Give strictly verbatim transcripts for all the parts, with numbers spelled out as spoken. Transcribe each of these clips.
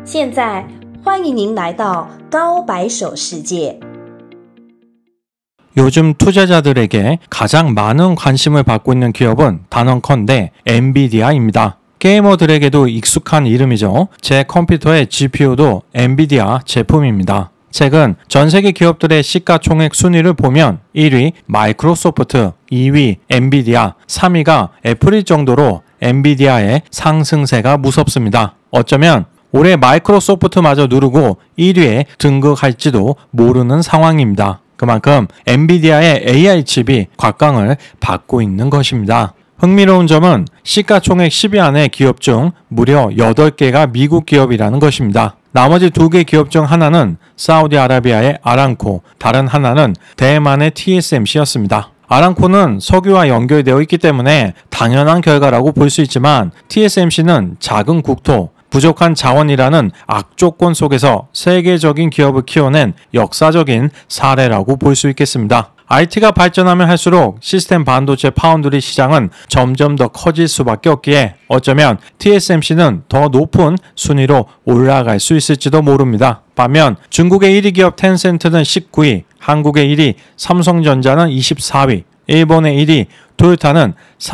现在欢迎您来到高白手世界。 요즘 투자자들에게 가장 많은 관심을 받고 있는 기업은 단언컨대 엔비디아입니다. 게이머들에게도 익숙한 이름이죠. 제 컴퓨터의 지피유도 엔비디아 제품입니다. 최근 전세계 기업들의 시가총액 순위를 보면 일 위 마이크로소프트, 이 위 엔비디아, 삼 위가 애플일 정도로 엔비디아의 상승세가 무섭습니다. 어쩌면 올해 마이크로소프트마저 누르고 일 위에 등극할지도 모르는 상황입니다. 그만큼 엔비디아의 에이아이 칩이 곽강을 받고 있는 것입니다. 흥미로운 점은 시가총액 십 위 안의 기업 중 무려 여덟 개가 미국 기업이라는 것입니다. 나머지 두 개 기업 중 하나는 사우디아라비아의 아람코, 다른 하나는 대만의 티에스엠씨였습니다. 아람코는 석유와 연결되어 있기 때문에 당연한 결과라고 볼 수 있지만 티에스엠씨는 작은 국토, 부족한 자원이라는 악조건 속에서 세계적인 기업을 키워낸 역사적인 사례라고 볼 수 있겠습니다. 아이티가 발전하면 할수록 시스템 반도체 파운드리 시장은 점점 더 커질 수밖에 없기에 어쩌면 티에스엠씨는 더 높은 순위로 올라갈 수 있을지도 모릅니다. 반면 중국의 일 위 기업 텐센트는 십구 위, 한국의 일 위 삼성전자는 이십사 위, 일본의 일 위 토요타는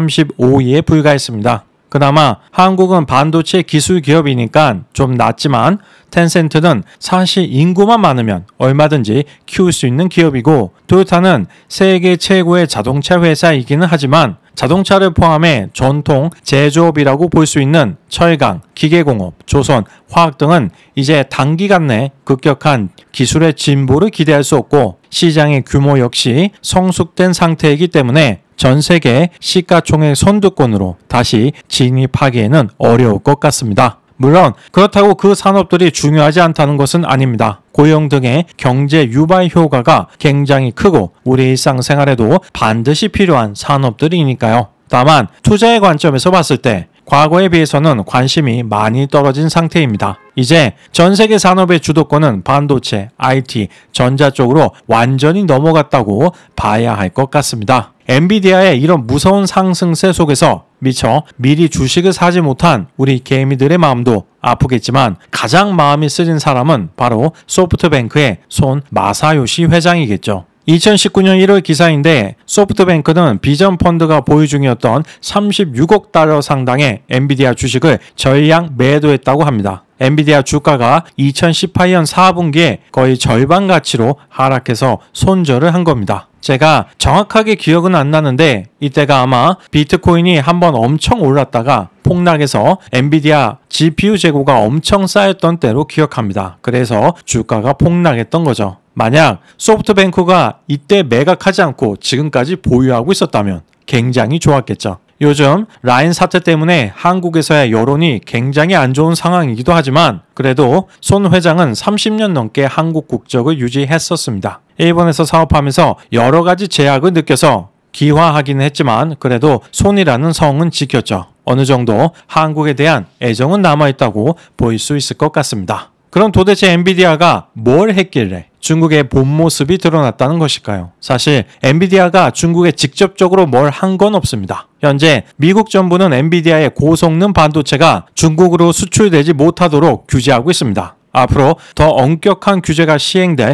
삼십오 위에 불과했습니다. 그나마 한국은 반도체 기술 기업이니까 좀 낫지만 텐센트는 사실 인구만 많으면 얼마든지 키울 수 있는 기업이고 토요타는 세계 최고의 자동차 회사이기는 하지만 자동차를 포함해 전통 제조업이라고 볼 수 있는 철강, 기계공업, 조선, 화학 등은 이제 단기간 내 급격한 기술의 진보를 기대할 수 없고 시장의 규모 역시 성숙된 상태이기 때문에 전 세계 시가총액 선두권으로 다시 진입하기에는 어려울 것 같습니다. 물론 그렇다고 그 산업들이 중요하지 않다는 것은 아닙니다. 고용 등의 경제 유발 효과가 굉장히 크고 우리 일상생활에도 반드시 필요한 산업들이니까요. 다만 투자의 관점에서 봤을 때 과거에 비해서는 관심이 많이 떨어진 상태입니다. 이제 전 세계 산업의 주도권은 반도체, 아이티, 전자 쪽으로 완전히 넘어갔다고 봐야 할 것 같습니다. 엔비디아의 이런 무서운 상승세 속에서 미처 미리 주식을 사지 못한 우리 개미들의 마음도 아프겠지만 가장 마음이 쓰린 사람은 바로 소프트뱅크의 손 마사요시 회장이겠죠. 이천십구 년 일월 기사인데 소프트뱅크는 비전 펀드가 보유 중이었던 삼십육억 달러 상당의 엔비디아 주식을 전량 매도했다고 합니다. 엔비디아 주가가 이천십팔 년 사 분기에 거의 절반 가치로 하락해서 손절을 한 겁니다. 제가 정확하게 기억은 안 나는데 이때가 아마 비트코인이 한번 엄청 올랐다가 폭락해서 엔비디아 지피유 재고가 엄청 쌓였던 때로 기억합니다. 그래서 주가가 폭락했던 거죠. 만약 소프트뱅크가 이때 매각하지 않고 지금까지 보유하고 있었다면 굉장히 좋았겠죠. 요즘 라인 사태 때문에 한국에서의 여론이 굉장히 안 좋은 상황이기도 하지만 그래도 손 회장은 삼십 년 넘게 한국 국적을 유지했었습니다. 일본에서 사업하면서 여러 가지 제약을 느껴서 기화하기는 했지만 그래도 손이라는 성은 지켰죠. 어느 정도 한국에 대한 애정은 남아있다고 볼 수 있을 것 같습니다. 그럼 도대체 엔비디아가 뭘 했길래 중국의 본 모습이 드러났다는 것일까요? 사실 엔비디아가 중국에 직접적으로 뭘 한 건 없습니다. 현재 미국 정부는 엔비디아의 고성능 반도체가 중국으로 수출되지 못하도록 규제하고 있습니다. 앞으로 더 엄격한 규제가 시행될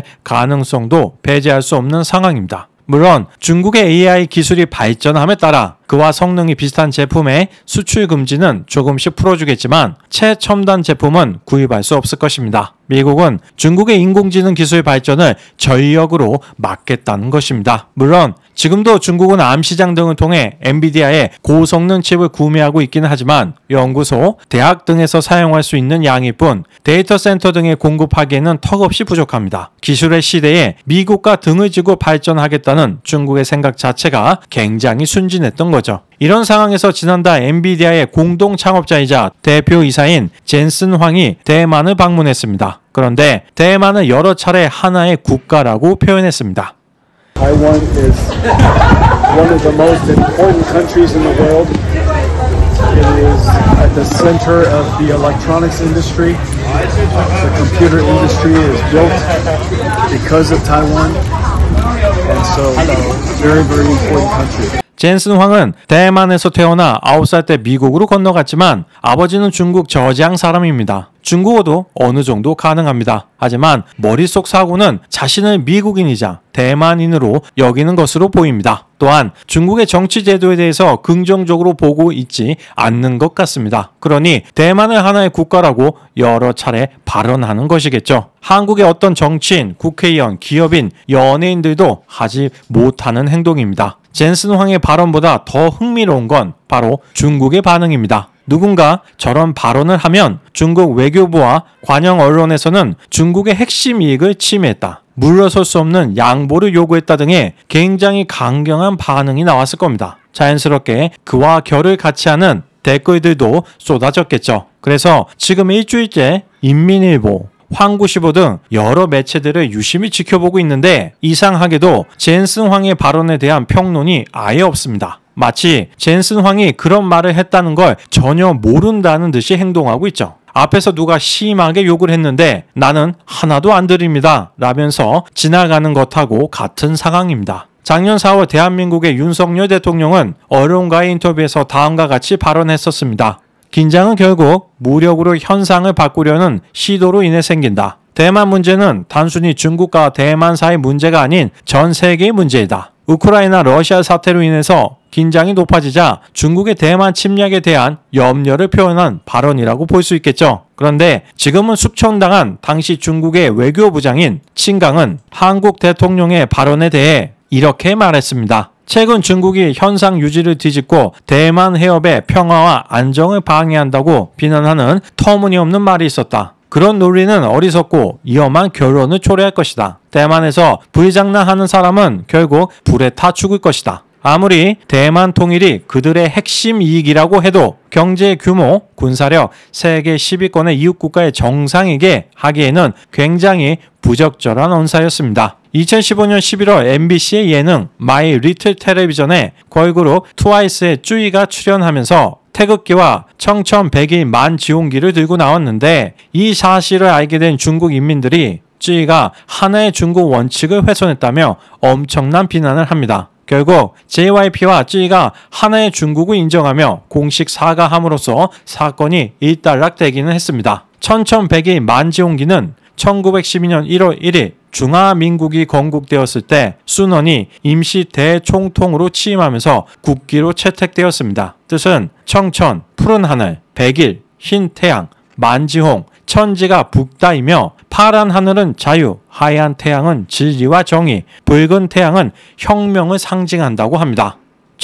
가능성도 배제할 수 없는 상황입니다. 물론 중국의 에이아이 기술이 발전함에 따라 그와 성능이 비슷한 제품의 수출 금지는 조금씩 풀어주겠지만 최첨단 제품은 구입할 수 없을 것입니다. 미국은 중국의 인공지능 기술 발전을 전력으로 막겠다는 것입니다. 물론 지금도 중국은 암시장 등을 통해 엔비디아의 고성능 칩을 구매하고 있기는 하지만 연구소, 대학 등에서 사용할 수 있는 양일 뿐 데이터 센터 등에 공급하기에는 턱없이 부족합니다. 기술의 시대에 미국과 등을 지고 발전하겠다는 중국의 생각 자체가 굉장히 순진했던 거죠. 이런 상황에서 지난달 엔비디아의 공동 창업자이자 대표이사인 젠슨 황이 대만을 방문했습니다. 그런데 대만을 여러 차례 하나의 국가라고 표현했습니다. Taiwan is one of the most important countries in the world. It is at the center of the electronics industry. The computer industry is built because of Taiwan. And so, uh, very, very important country. 젠슨 황은 대만에서 태어나 아홉 살 때 미국으로 건너갔지만 아버지는 중국 저지앙 사람입니다. 중국어도 어느 정도 가능합니다. 하지만 머릿속 사고는 자신을 미국인이자 대만인으로 여기는 것으로 보입니다. 또한 중국의 정치 제도에 대해서 긍정적으로 보고 있지 않는 것 같습니다. 그러니 대만을 하나의 국가라고 여러 차례 발언하는 것이겠죠. 한국의 어떤 정치인, 국회의원, 기업인, 연예인들도 하지 못하는 행동입니다. 젠슨 황의 발언보다 더 흥미로운 건 바로 중국의 반응입니다. 누군가 저런 발언을 하면 중국 외교부와 관영 언론에서는 중국의 핵심 이익을 침해했다, 물러설 수 없는 양보를 요구했다 등의 굉장히 강경한 반응이 나왔을 겁니다. 자연스럽게 그와 결을 같이 하는 댓글들도 쏟아졌겠죠. 그래서 지금 일주일째 인민일보, 황구시보 등 여러 매체들을 유심히 지켜보고 있는데 이상하게도 젠슨 황의 발언에 대한 평론이 아예 없습니다. 마치 젠슨 황이 그런 말을 했다는 걸 전혀 모른다는 듯이 행동하고 있죠. 앞에서 누가 심하게 욕을 했는데 나는 하나도 안 들립니다 라면서 지나가는 것하고 같은 상황입니다. 작년 사월 대한민국의 윤석열 대통령은 언론과의 인터뷰에서 다음과 같이 발언했었습니다. 긴장은 결국 무력으로 현상을 바꾸려는 시도로 인해 생긴다. 대만 문제는 단순히 중국과 대만 사이 문제가 아닌 전 세계의 문제이다. 우크라이나 러시아 사태로 인해서 긴장이 높아지자 중국의 대만 침략에 대한 염려를 표현한 발언이라고 볼 수 있겠죠. 그런데 지금은 숙청당한 당시 중국의 외교부장인 칭강은 한국 대통령의 발언에 대해 이렇게 말했습니다. 최근 중국이 현상 유지를 뒤집고 대만 해협의 평화와 안정을 방해한다고 비난하는 터무니없는 말이 있었다. 그런 논리는 어리석고 위험한 결론을 초래할 것이다. 대만에서 불장난하는 사람은 결국 불에 타 죽을 것이다. 아무리 대만 통일이 그들의 핵심 이익이라고 해도 경제 규모, 군사력, 세계 십 위권의 이웃국가의 정상에게 하기에는 굉장히 부적절한 언사였습니다. 이천십오 년 십일월 엠비씨의 예능 마이 리틀 텔레비전에 걸그룹 트와이스의 쭈이가 출연하면서 태극기와 청천백일 만지홍기를 들고 나왔는데 이 사실을 알게 된 중국 인민들이 쭈이가 하나의 중국 원칙을 훼손했다며 엄청난 비난을 합니다. 결국 제이와이피와 쭈이가 하나의 중국을 인정하며 공식 사과함으로써 사건이 일단락되기는 했습니다. 천천백일 만지홍기는 천구백십이 년 일월 일일 중화민국이 건국되었을 때 순원이 임시 대총통으로 취임하면서 국기로 채택되었습니다. 뜻은 청천, 푸른 하늘, 백일, 흰 태양, 만지홍, 천지가 북다이며 파란 하늘은 자유, 하얀 태양은 진리와 정의, 붉은 태양은 혁명을 상징한다고 합니다.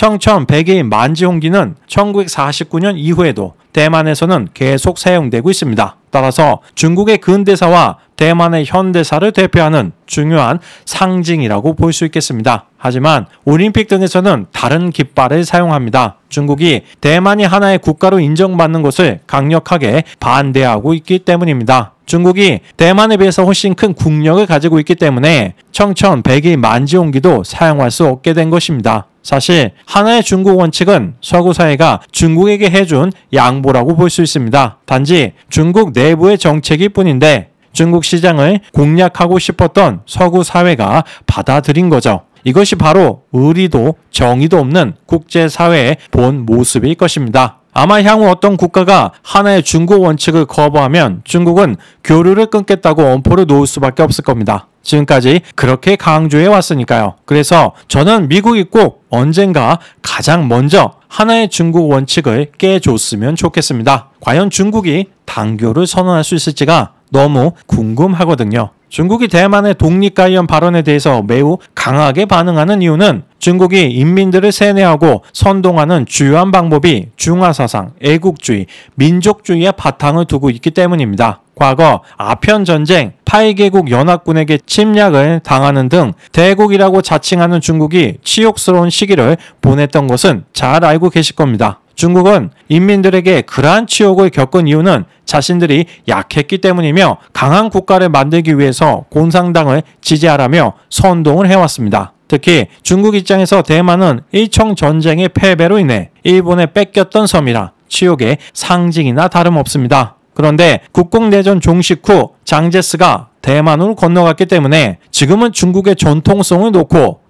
청천백일 만지홍기는 천구백사십구 년 이후에도 대만에서는 계속 사용되고 있습니다. 따라서 중국의 근대사와 대만의 현대사를 대표하는 중요한 상징이라고 볼 수 있겠습니다. 하지만 올림픽 등에서는 다른 깃발을 사용합니다. 중국이 대만이 하나의 국가로 인정받는 것을 강력하게 반대하고 있기 때문입니다. 중국이 대만에 비해서 훨씬 큰 국력을 가지고 있기 때문에 청천백일 만지홍기도 사용할 수 없게 된 것입니다. 사실 하나의 중국 원칙은 서구 사회가 중국에게 해준 양보라고 볼 수 있습니다. 단지 중국 내부의 정책일 뿐인데 중국 시장을 공략하고 싶었던 서구 사회가 받아들인 거죠. 이것이 바로 의리도 정의도 없는 국제사회의 본 모습일 것입니다. 아마 향후 어떤 국가가 하나의 중국 원칙을 거부하면 중국은 교류를 끊겠다고 엄포를 놓을 수밖에 없을 겁니다. 지금까지 그렇게 강조해 왔으니까요. 그래서 저는 미국이 꼭 언젠가 가장 먼저 하나의 중국 원칙을 깨줬으면 좋겠습니다. 과연 중국이 단교를 선언할 수 있을지가 너무 궁금하거든요. 중국이 대만의 독립 관련 발언에 대해서 매우 강하게 반응하는 이유는 중국이 인민들을 세뇌하고 선동하는 주요한 방법이 중화사상, 애국주의, 민족주의의 바탕을 두고 있기 때문입니다. 과거 아편전쟁, 팔 개국 연합군에게 침략을 당하는 등 대국이라고 자칭하는 중국이 치욕스러운 시기를 보냈던 것은 잘 알고 계실 겁니다. 중국은 인민들에게 그러한 치욕을 겪은 이유는 자신들이 약했기 때문이며 강한 국가를 만들기 위해서 공산당을 지지하라며 선동을 해왔습니다. 특히 중국 입장에서 대만은 일청 전쟁의 패배로 인해 일본에 뺏겼던 섬이라 치욕의 상징이나 다름없습니다. 그런데 국공내전 종식 후 장제스가 대만으로 건너갔기 때문에 지금은 중국의 전통성을 놓고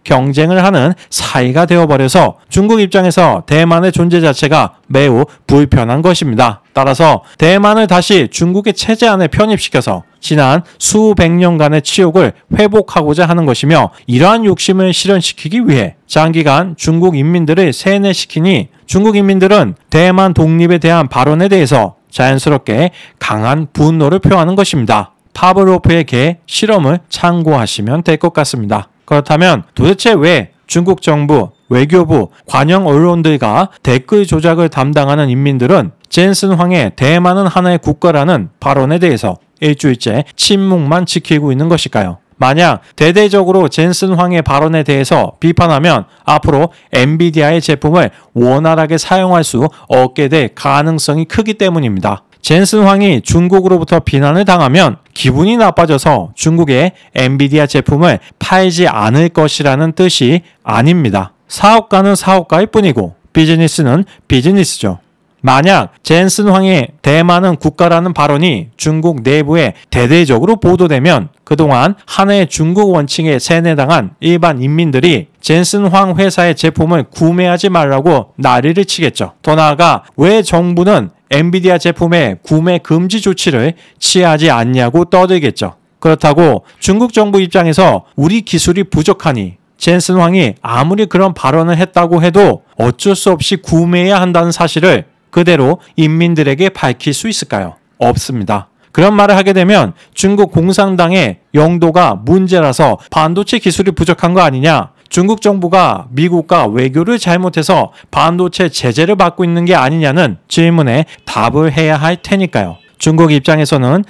경쟁을 하는 사이가 되어버려서 중국 입장에서 대만의 존재 자체가 매우 불편한 것입니다. 따라서 대만을 다시 중국의 체제 안에 편입시켜서 지난 수백 년간의 치욕을 회복하고자 하는 것이며, 이러한 욕심을 실현시키기 위해 장기간 중국 인민들을 세뇌시키니 중국 인민들은 대만 독립에 대한 발언에 대해서 자연스럽게 강한 분노를 표하는 것입니다. 파브로프의 개 실험을 참고하시면 될 것 같습니다. 그렇다면 도대체 왜 중국 정부, 외교부, 관영 언론들과 댓글 조작을 담당하는 인민들은 젠슨 황의 대만은 하나의 국가라는 발언에 대해서 일주일째 침묵만 지키고 있는 것일까요? 만약 대대적으로 젠슨 황의 발언에 대해서 비판하면 앞으로 엔비디아의 제품을 원활하게 사용할 수 없게 될 가능성이 크기 때문입니다. 젠슨 황이 중국으로부터 비난을 당하면 기분이 나빠져서 중국의 엔비디아 제품을 팔지 않을 것이라는 뜻이 아닙니다. 사업가는 사업가일 뿐이고 비즈니스는 비즈니스죠. 만약 젠슨 황의 대만은 국가라는 발언이 중국 내부에 대대적으로 보도되면 그동안 하나의 중국 원칙에 세뇌당한 일반 인민들이 젠슨 황 회사의 제품을 구매하지 말라고 난리를 치겠죠. 더 나아가 왜 정부는 엔비디아 제품의 구매 금지 조치를 취하지 않냐고 떠들겠죠. 그렇다고 중국 정부 입장에서 우리 기술이 부족하니 젠슨 황이 아무리 그런 발언을 했다고 해도 어쩔 수 없이 구매해야 한다는 사실을 그대로 인민들에게 밝힐 수 있을까요? 없습니다. 그런 말을 하게 되면 중국 공산당의 영도가 문제라서 반도체 기술이 부족한 거 아니냐? 중국 정부가 미국과 외교를 잘못해서 반도체 제재를 받고 있는 게 아니냐는 질문에 답을 해야 할 테니까요. 중국 입장에서는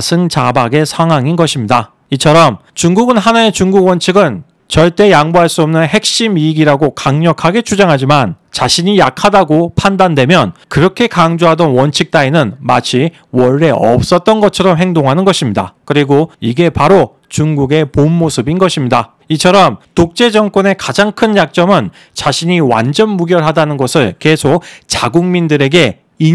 자승자박의 상황인 것입니다. 이처럼 중국은 하나의 중국 원칙은 절대 양보할 수 없는 핵심 이익이라고 강력하게 주장하지만 자신이 약하다고 판단되면 그렇게 강조하던 원칙 따위는 마치 원래 없었던 것처럼 행동하는 것입니다. 그리고 이게 바로 중국의 본 모습인 것입니다. 이처럼 독재 정권의 가장 큰 약점은 자신이 완전 무결하다는 것을 계속 자국민들에게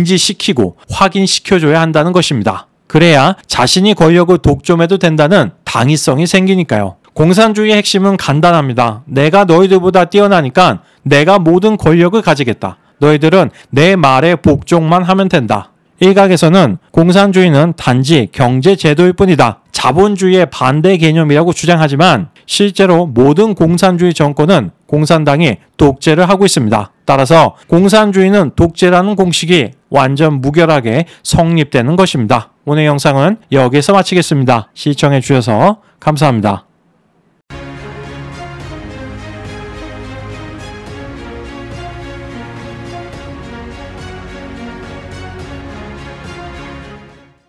인지시키고 확인시켜줘야 한다는 것입니다. 그래야 자신이 권력을 독점해도 된다는 당위성이 생기니까요. 공산주의의 핵심은 간단합니다. 내가 너희들보다 뛰어나니까 내가 모든 권력을 가지겠다. 너희들은 내 말에 복종만 하면 된다. 일각에서는 공산주의는 단지 경제제도일 뿐이다. 자본주의의 반대 개념이라고 주장하지만 실제로 모든 공산주의 정권은 공산당이 독재를 하고 있습니다. 따라서 공산주의는 독재라는 공식이 완전 무결하게 성립되는 것입니다. 오늘 영상은 여기서 마치겠습니다. 시청해 주셔서 감사합니다.